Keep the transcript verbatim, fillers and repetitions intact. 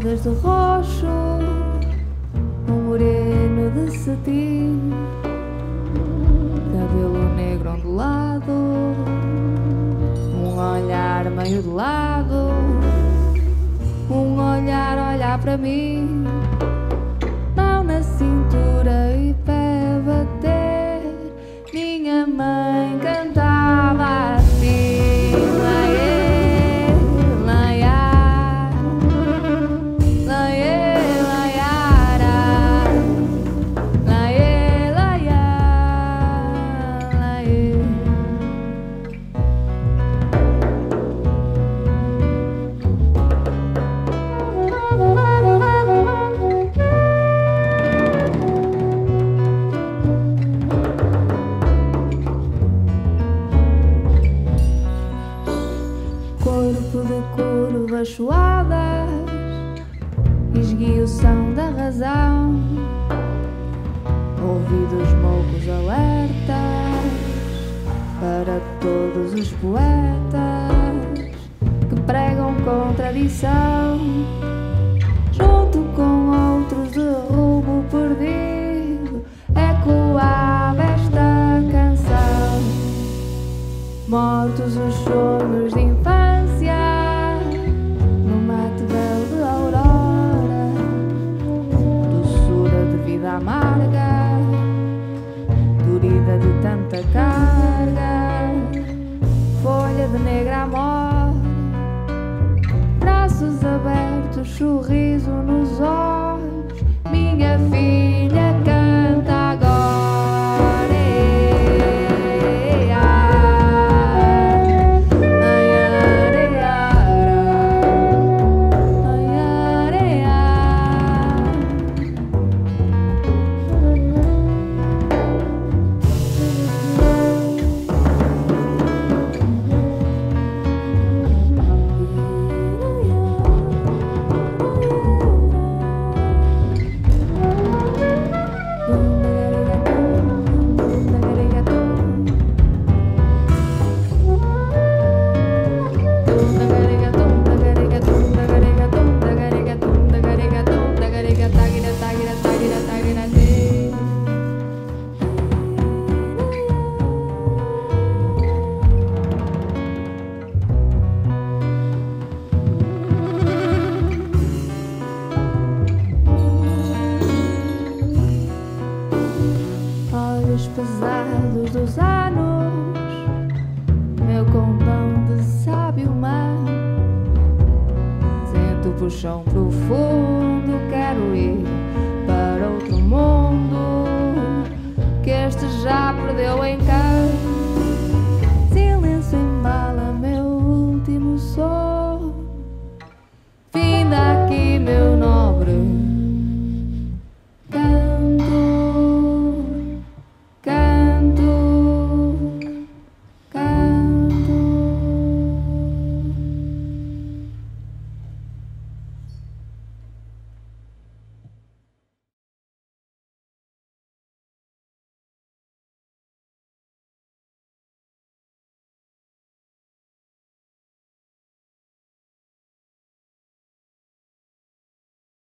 bodas de roxo, um moreno de cetim, cabelo negro ondulado, um olhar meio de lado, um olhar olhar para mim, mão na cintura e pé a bater. Minha mãe cantava assim: laiê, laiá, laiê, laiara, laiê, laiá, laiê. Corpo de curvas suadas, esguio-são da razão, ouvidos moucos alertas para todos os poetas que pregam contradição, junto com outros de rumo perdido, ecoava esta canção. Mortos os sonhos de infância, no mate belo de aurora, doçura de vida amarga, dorida de tanta carga, folha de negra amor, braços abertos, sorriso nos olhos, minha filha canta agora. Olhos pesados dos anos, meu condão de sábio mar, sento o puxão profundo